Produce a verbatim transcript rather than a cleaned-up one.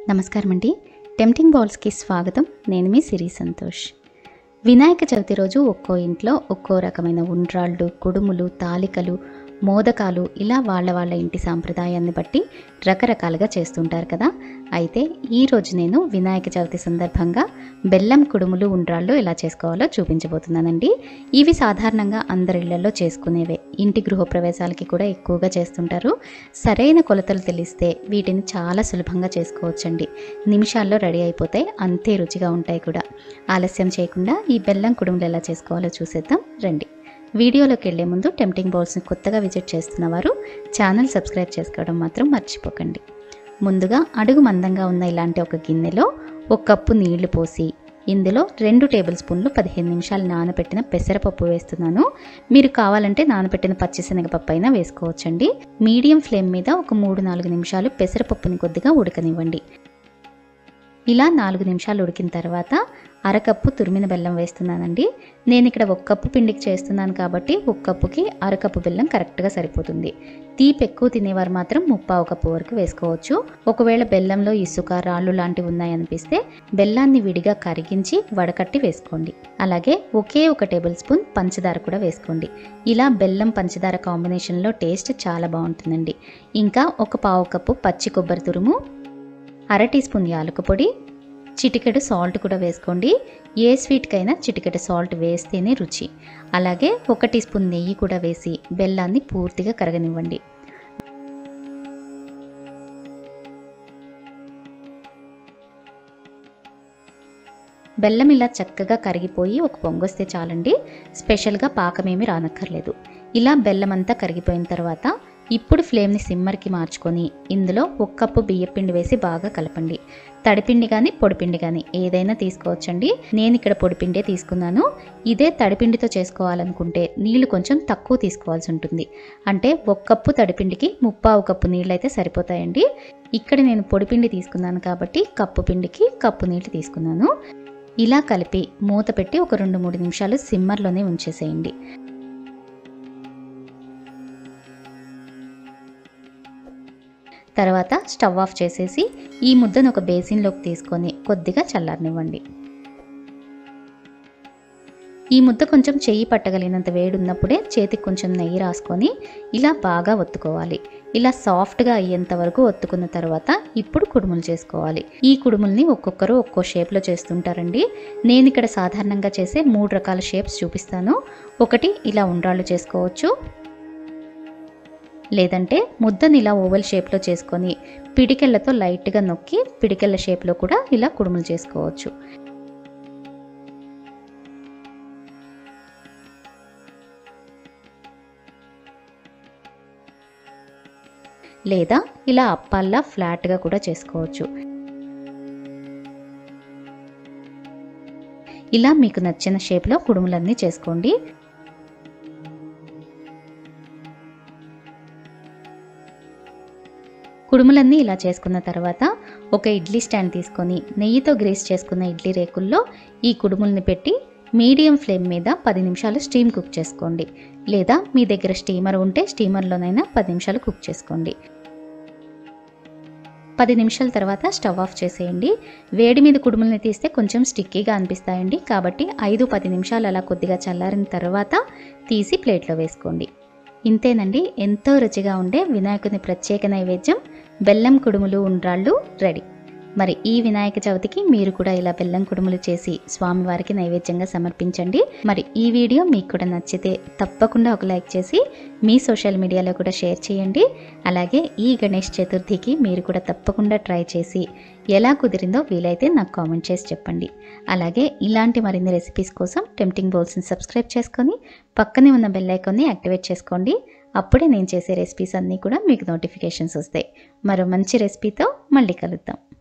నమస్కారం అండి. టెంప్టింగ్ బాల్స్కి స్వాగతం. నేను మీ సిరి సంతోష్. వినాయక చవితి రోజు ఒక్కో ఇంట్లో ఒక్కో రకమైన ఉండ్రాళ్ళు, కుడుములు, తాలికలు, మోదకాలు ఇలా వాళ్ళ వాళ్ళ ఇంటి సాంప్రదాయాన్ని బట్టి రకరకాలుగా చేస్తుంటారు కదా. అయితే ఈరోజు నేను వినాయక చవితి సందర్భంగా బెల్లం కుడుములు, ఉండ్రాళ్ళు ఎలా చేసుకోవాలో చూపించబోతున్నానండి. ఇవి సాధారణంగా అందరి ఇళ్లలో చేసుకునేవే. ఇంటి గృహప్రవేశాలకి కూడా ఎక్కువగా చేస్తుంటారు. సరైన కొలతలు తెలిస్తే వీటిని చాలా సులభంగా చేసుకోవచ్చండి. నిమిషాల్లో రెడీ అయిపోతాయి, అంతే రుచిగా ఉంటాయి కూడా. ఆలస్యం చేయకుండా ఈ బెల్లం కుడుములు ఎలా చేసుకోవాలో చూసేద్దాం రండి. వీడియోలోకి వెళ్లే ముందు టెంప్టింగ్ బాల్స్ని కొత్తగా విజిట్ చేస్తున్న వారు ఛానల్ సబ్స్క్రైబ్ చేసుకోవడం మాత్రం మర్చిపోకండి. ముందుగా అడుగు మందంగా ఉన్న ఇలాంటి ఒక గిన్నెలో ఒక కప్పు నీళ్లు పోసి ఇందులో రెండు టేబుల్ స్పూన్లు పదిహేను నిమిషాలు నానబెట్టిన పెసరపప్పు వేస్తున్నాను. మీరు కావాలంటే నానబెట్టిన పచ్చిశనగపప్పు అయినా వేసుకోవచ్చండి. మీడియం ఫ్లేమ్ మీద ఒక మూడు నాలుగు నిమిషాలు పెసరపప్పుని కొద్దిగా ఉడకనివ్వండి. ఇలా నాలుగు నిమిషాలు ఉడికిన తర్వాత అరకప్పు తురిమిన బెల్లం వేస్తున్నానండి. నేను ఇక్కడ ఒక కప్పు పిండికి చేస్తున్నాను కాబట్టి ఒక కప్పుకి అరకప్పు బెల్లం కరెక్ట్గా సరిపోతుంది. తీపి ఎక్కువ తినేవారు మాత్రం ముప్పావు కప్పు వరకు వేసుకోవచ్చు. ఒకవేళ బెల్లంలో ఇసుక, రాళ్ళు లాంటివి ఉన్నాయనిపిస్తే బెల్లాన్ని విడిగా కరిగించి వడకట్టి వేసుకోండి. అలాగే ఒకే ఒక టేబుల్ స్పూన్ పంచదార కూడా వేసుకోండి. ఇలా బెల్లం పంచదార కాంబినేషన్లో టేస్ట్ చాలా బాగుంటుందండి. ఇంకా ఒక పావు కప్పు పచ్చి కొబ్బరి తురుము, అర టీ స్పూన్ యాలక పొడి, చిటికెడు సాల్ట్ కూడా వేసుకోండి. ఏ స్వీట్కైనా చిటికెడు సాల్ట్ వేస్తేనే రుచి. అలాగే ఒక టీ స్పూన్ నెయ్యి కూడా వేసి బెల్లాన్ని పూర్తిగా కరగనివ్వండి. బెల్లం ఇలా చక్కగా కరిగిపోయి ఒక పొంగొస్తే చాలండి. స్పెషల్గా పాకమేమి రానక్కర్లేదు. ఇలా బెల్లం అంతా కరిగిపోయిన తర్వాత ఇప్పుడు ఫ్లేమ్ని సిమ్మర్కి మార్చుకొని ఇందులో ఒక కప్పు బియ్యపిండి వేసి బాగా కలపండి. తడిపిండి కానీ పొడిపిండి కానీ ఏదైనా తీసుకోవచ్చండి. నేను ఇక్కడ పొడిపిండే తీసుకున్నాను. ఇదే తడిపిండితో చేసుకోవాలనుకుంటే నీళ్లు కొంచెం తక్కువ తీసుకోవాల్సి ఉంటుంది. అంటే ఒక కప్పు తడిపిండికి ముప్పావు కప్పు నీళ్ళు అయితే సరిపోతాయండి. ఇక్కడ నేను పొడిపిండి తీసుకున్నాను కాబట్టి కప్పు పిండికి కప్పు నీళ్ళు తీసుకున్నాను. ఇలా కలిపి మూత పెట్టి ఒక రెండు మూడు నిమిషాలు సిమ్మర్లోనే ఉంచేసేయండి. తర్వాత స్టవ్ ఆఫ్ చేసేసి ఈ ముద్దను ఒక బేసిన్లోకి తీసుకొని కొద్దిగా చల్లారనివ్వండి. ఈ ముద్ద కొంచెం చెయ్యి పట్టగలిగినంత వేడి ఉన్నప్పుడే చేతికి కొంచెం నెయ్యి రాసుకొని ఇలా బాగా ఒత్తుకోవాలి. ఇలా సాఫ్ట్గా అయ్యేంత వరకు ఒత్తుకున్న తర్వాత ఇప్పుడు కుడుములు చేసుకోవాలి. ఈ కుడుముల్ని ఒక్కొక్కరు ఒక్కో షేప్లో చేస్తుంటారండి. నేను ఇక్కడ సాధారణంగా చేసే మూడు రకాల షేప్స్ చూపిస్తాను. ఒకటి ఇలా ఉండ్రాళ్ళు చేసుకోవచ్చు, లేదంటే ముద్దని ఇలా ఓవల్ షేప్లో చేసుకొని పిడికెళ్ళతో లైట్గా నొక్కి పిడికెళ్ళ షేప్లో కూడా ఇలా కుడుములు చేసుకోవచ్చు. లేదా ఇలా అప్పాల్లా ఫ్లాట్గా కూడా చేసుకోవచ్చు. ఇలా మీకు నచ్చిన షేప్లో కుడుములన్నీ చేసుకోండి. కుడుములన్నీ ఇలా చేసుకున్న తర్వాత ఒక ఇడ్లీ స్టాండ్ తీసుకొని నెయ్యితో గ్రీస్ చేసుకున్న ఇడ్లీ రేకుల్లో ఈ కుడుముల్ని పెట్టి మీడియం ఫ్లేమ్ మీద పది నిమిషాలు స్టీమ్ కుక్ చేసుకోండి. లేదా మీ దగ్గర స్టీమర్ ఉంటే స్టీమర్లోనైనా పది నిమిషాలు కుక్ చేసుకోండి. పది నిమిషాల తర్వాత స్టవ్ ఆఫ్ చేసేయండి. వేడి మీద కుడుముల్ని తీస్తే కొంచెం స్టిక్కీగా అనిపిస్తాయండి. కాబట్టి ఐదు పది నిమిషాలు అలా కొద్దిగా చల్లారిన తర్వాత తీసి ప్లేట్లో వేసుకోండి. ఇంతేనండి, ఎంతో రుచిగా ఉండే వినాయకుని ప్రత్యేక నైవేద్యం బెల్లం కుడుములు, ఉండ్రాళ్ళు రెడీ. మరి ఈ వినాయక చవితికి మీరు కూడా ఇలా బెల్లం కుడుములు చేసి స్వామివారికి నైవేద్యంగా సమర్పించండి. మరి ఈ వీడియో మీకు కూడా నచ్చితే తప్పకుండా ఒక లైక్ చేసి మీ సోషల్ మీడియాలో కూడా షేర్ చేయండి. అలాగే ఈ గణేష్ చతుర్థికి మీరు కూడా తప్పకుండా ట్రై చేసి ఎలా కుదిరిందో వీలైతే నాకు కామెంట్ చేసి చెప్పండి. అలాగే ఇలాంటి మరిన్ని రెసిపీస్ కోసం టెంప్టింగ్ బౌల్స్ని సబ్స్క్రైబ్ చేసుకొని పక్కనే ఉన్న బెల్ ఐకాన్ని యాక్టివేట్ చేసుకోండి. అప్పుడే నేను చేసే రెసిపీస్ అన్నీ కూడా మీకు నోటిఫికేషన్స్ వస్తాయి. మరో మంచి రెసిపీతో మళ్ళీ కలుద్దాం.